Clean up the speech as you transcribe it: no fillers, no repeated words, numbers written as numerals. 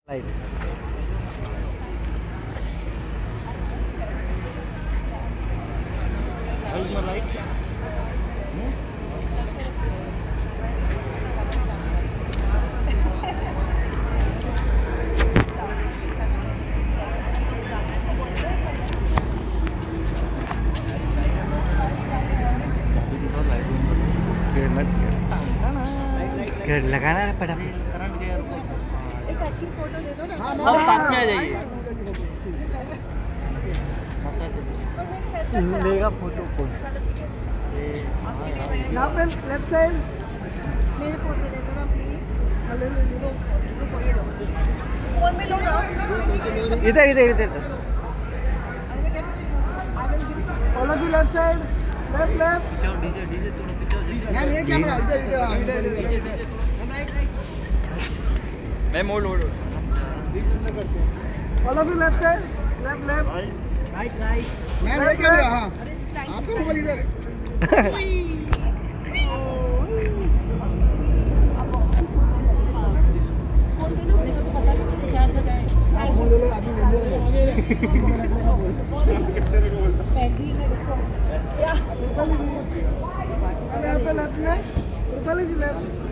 Light लगाना है फटाफट। करंट गया एक अच्छी फोटो ले दो ना। सब साथ में आ जाइए। लेगा फोटो कौन? यहाँ पे लेफ्ट साइड मेरे फोन में दे दो ना प्लीज। फोन में लो ना। इधर इधर इधर all of you left side left left. DJ DJ थोड़ा पीछे मैम ये कैमरा इधर इधर इधर। मैं मोड़ load all of you left side left left right right. Ma'am ये कैमरा हां आपका मोबाइल इधर है। फोन ले लो अभी ले ले यहाँ पे लेफ्ट में लेफ्ट